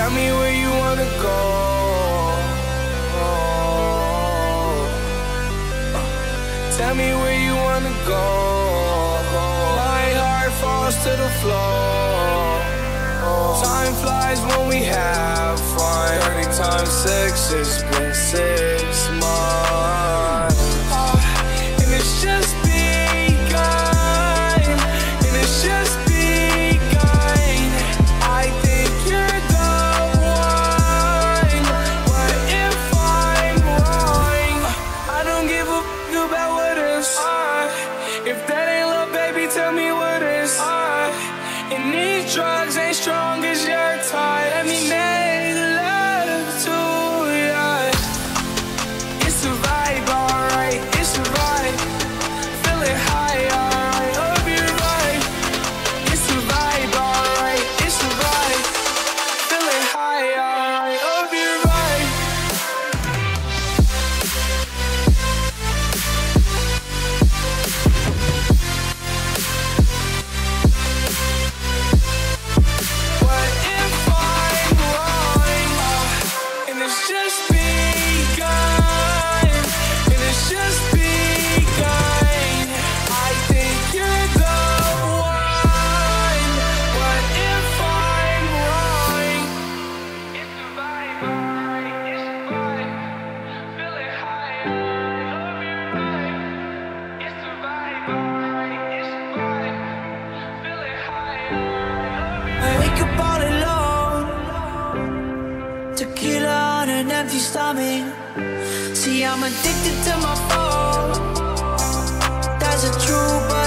Tell me where you wanna go. Tell me where you wanna go. My heart falls to the floor. Time flies when we have fun. 30 times 6, it's been 6 months. And it's just begun. And it's just begun. I think you're the one. What if I'm wrong? I don't give a f about what is. If that ain't love, baby, tell me what is. And these drugs ain't strong as your type. Let me make love to ya. It's a vibe, alright. It's a vibe. Feeling high, alright. Hope you're right. It's a vibe, alright. It's a vibe. Feeling high, alright. Hope you're right. What if I'm wrong? And it's just begun. And it's just begun. I think you're the one. What if I'm wrong? It's a vibe, alright. It's a vibe. Feeling high, alright. Hope you're right. It's a vibe, alright. It's a vibe. Feeling high, alright. Hope you're right. I wake up all alone. Tequila on an empty stomach. See, I'm addicted to my phone. That's a true, but